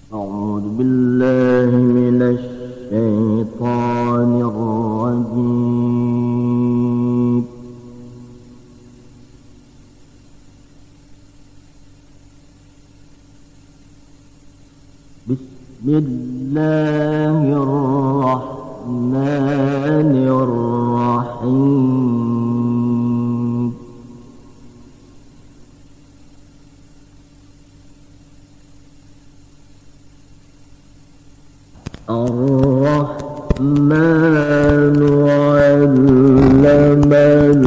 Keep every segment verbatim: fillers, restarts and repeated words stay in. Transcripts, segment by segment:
أعوذ بالله من الشيطان الرجيم. بسم الله الرحمن الرحيم. الرحمن علم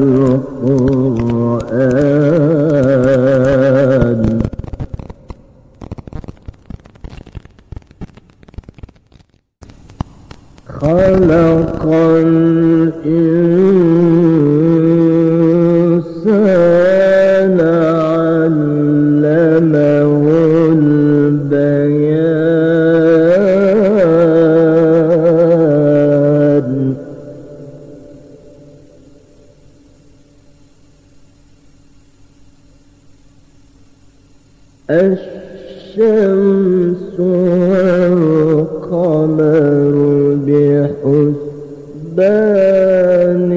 القرآن خلق الإنسان علمه البيان الشمس والقمر بحسبان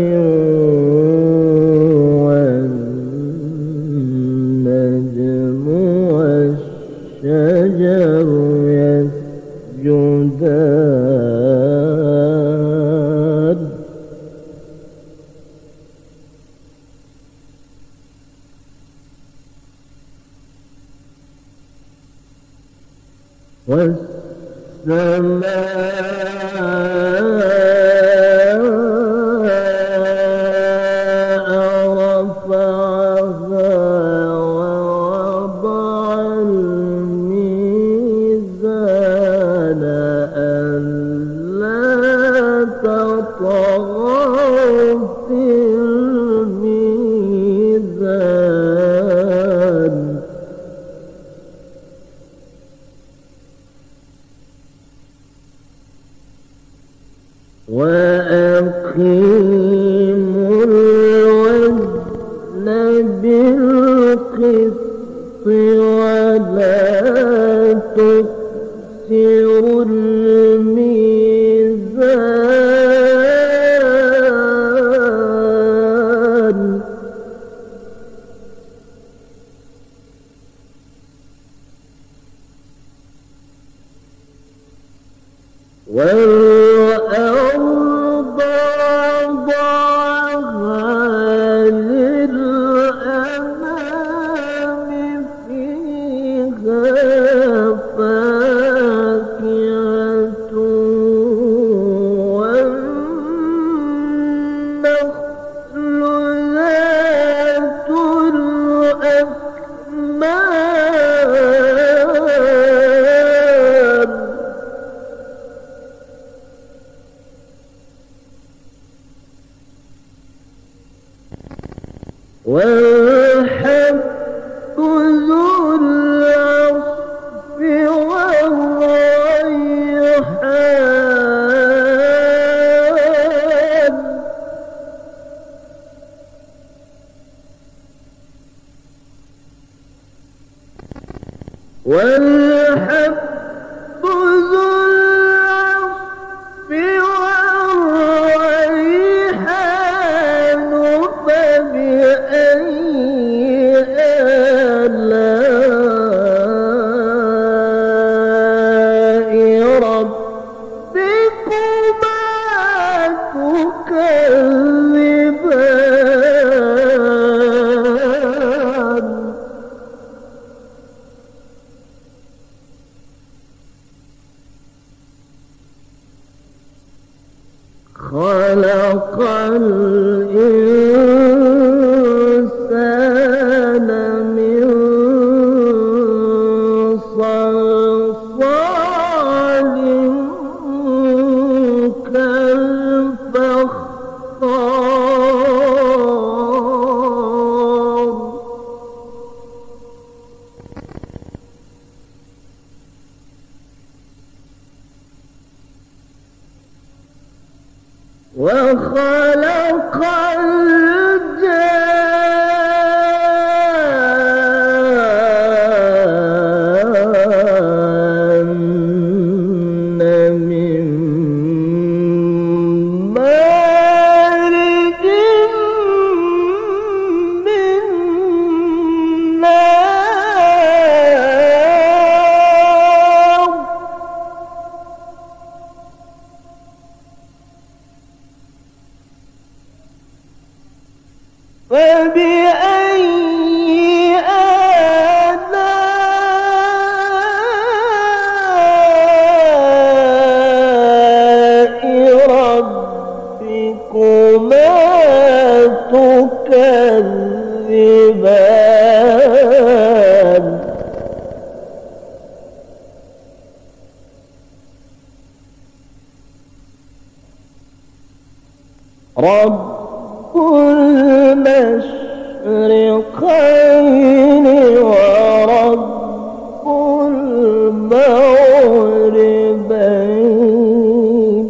والنجم والشجر يسجدان والسماء رفعها ووضع الميزان ألا تطغوا في الميزان وأقيموا الوزن بالقسط ولا تخسروا الميزان والأرض وضعها للأنام فيها فاكهة والنخل ذات الأكمام والحب ذو العصف والريحان والحب ذو العصف والريحان فبأي آلاء ربكما تكذبان خلق الإنسان من صلصال كالفخار وخلق الجان رب المشرقين ورب المغربين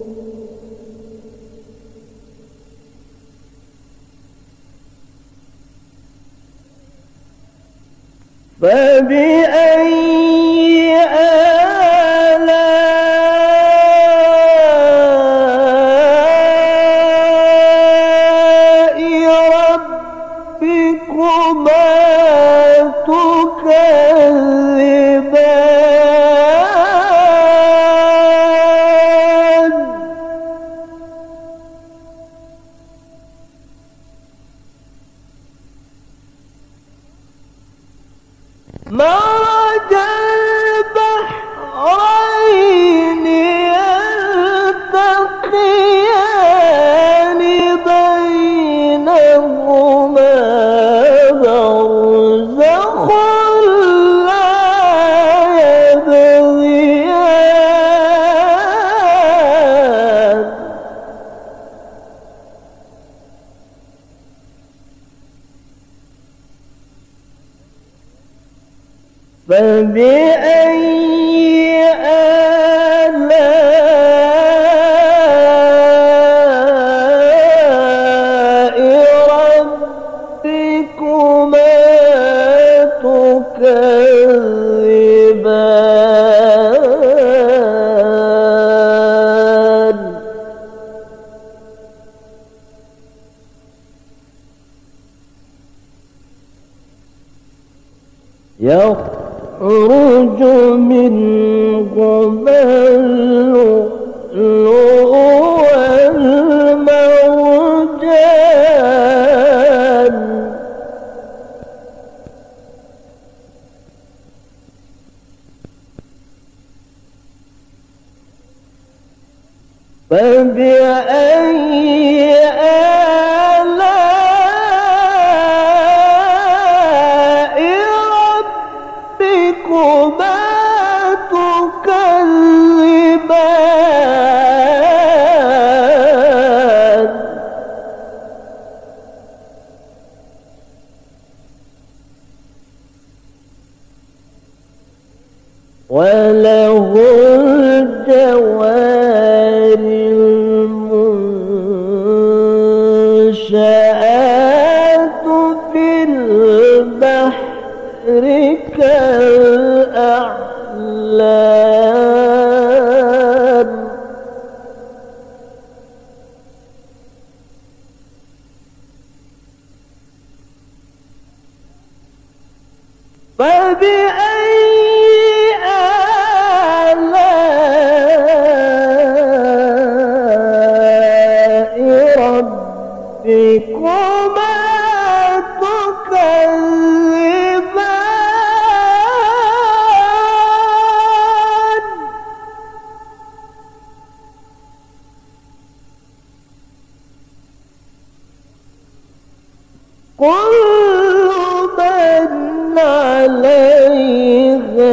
فبأي آلاء ربكما تكذبان مرج البحرين يلتقيان بينهما برزخ لا يبغيان فبأي آلاء ربكما تكذبان يخرج منهما اللؤلؤ والمرجان فبأي آلاء ربكما تكذبان وله الجوار المنشآت في البحر كالأعلام فبأي آلاء ربكما تكذبان كل من عليها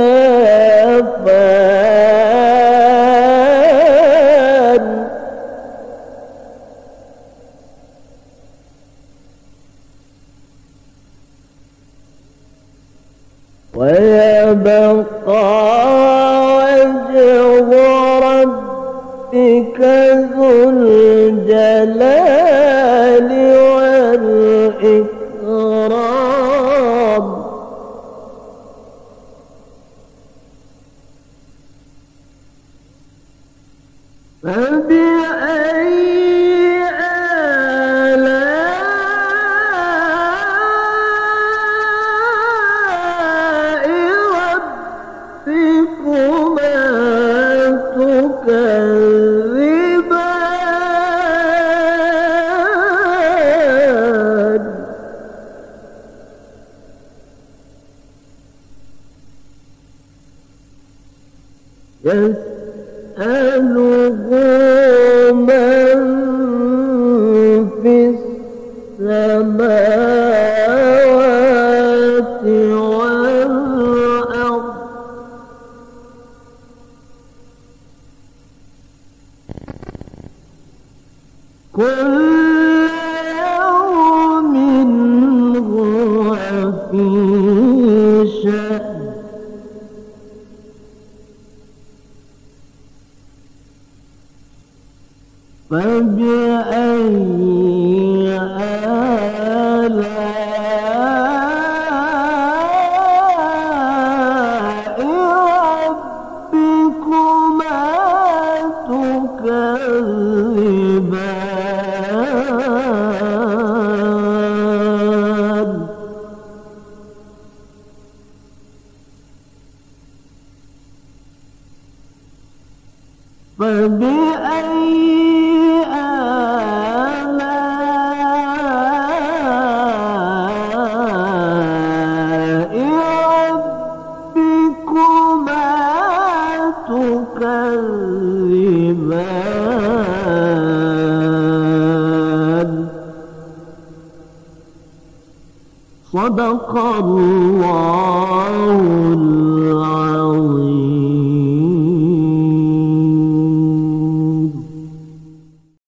فان ويبقى وجه ربك ذو الجلال والإكرام فبأي آلاء ربكما تكذبان يسأله من في السماوات والأرض كل يوم هو في شأن فبأي آلاء ربكما تكذبان فبأي تكذبان صدق الله